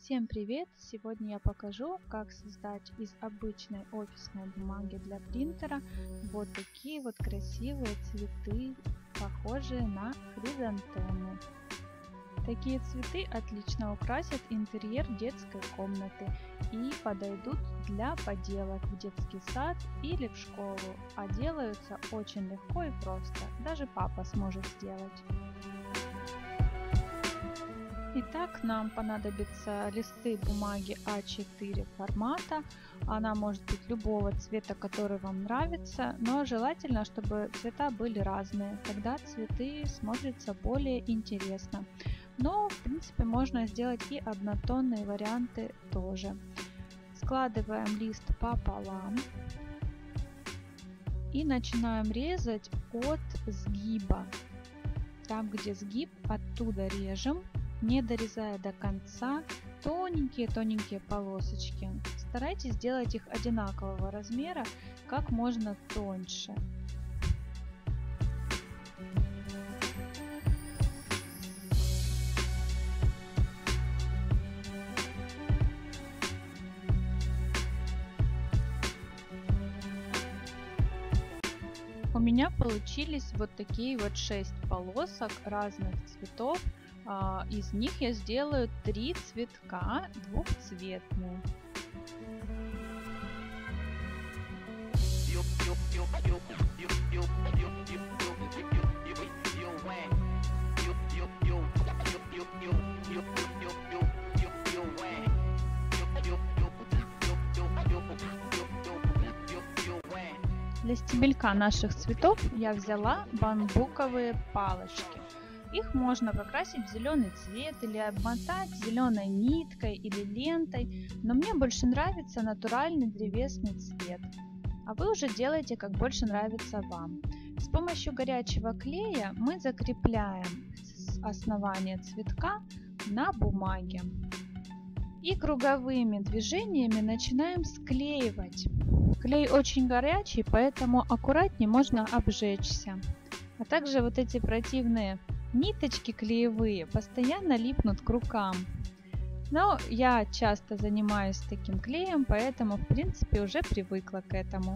Всем привет! Сегодня я покажу, как создать из обычной офисной бумаги для принтера вот такие вот красивые цветы, похожие на хризантемы. Такие цветы отлично украсят интерьер детской комнаты и подойдут для поделок в детский сад или в школу, а делаются очень легко и просто, даже папа сможет сделать. Итак, нам понадобятся листы бумаги А4 формата. Она может быть любого цвета, который вам нравится, но желательно, чтобы цвета были разные. Тогда цветы смотрятся более интересно. Но, в принципе, можно сделать и однотонные варианты тоже. Складываем лист пополам и начинаем резать от сгиба. Там, где сгиб, оттуда режем, не дорезая до конца, тоненькие полосочки. Старайтесь сделать их одинакового размера, как можно тоньше. У меня получились вот такие вот 6 полосок разных цветов. Из них я сделаю 3 цветка двухцветные. Для стебелька наших цветов я взяла бамбуковые палочки. Их можно покрасить в зеленый цвет или обмотать зеленой ниткой или лентой, но мне больше нравится натуральный древесный цвет. А вы уже делайте, как больше нравится вам. С помощью горячего клея мы закрепляем основание цветка на бумаге. И круговыми движениями начинаем склеивать. Клей очень горячий, поэтому аккуратнее, можно обжечься. А также вот эти противные ниточки клеевые постоянно липнут к рукам. Но я часто занимаюсь таким клеем, поэтому в принципе уже привыкла к этому.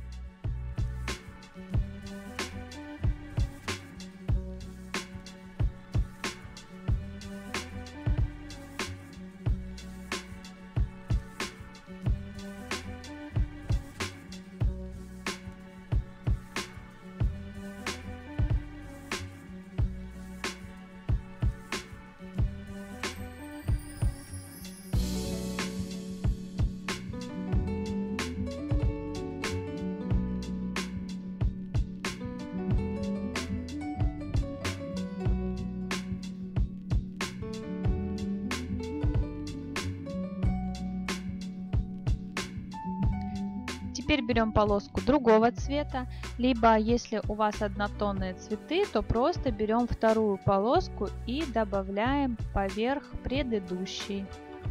Теперь берем полоску другого цвета, либо если у вас однотонные цветы, то просто берем вторую полоску и добавляем поверх предыдущей.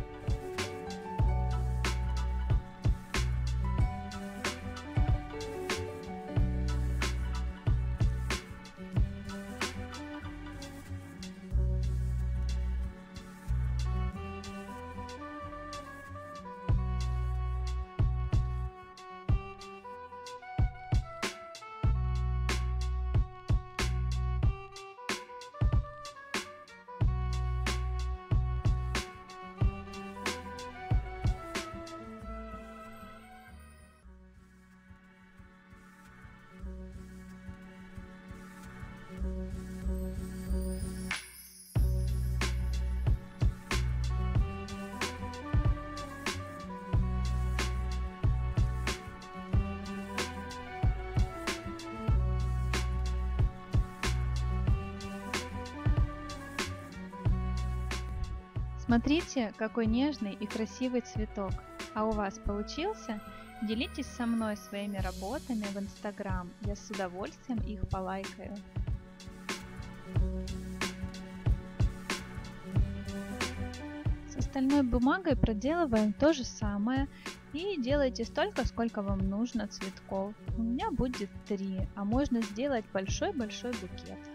Смотрите, какой нежный и красивый цветок. А у вас получился? Делитесь со мной своими работами в Instagram. Я с удовольствием их полайкаю. С остальной бумагой проделываем то же самое. И делайте столько, сколько вам нужно цветков. У меня будет 3, а можно сделать большой-большой букет.